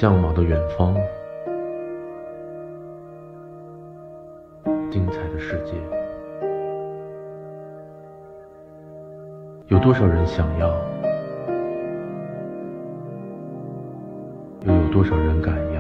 向往的远方，精彩的世界。有多少人想要，又有多少人敢要？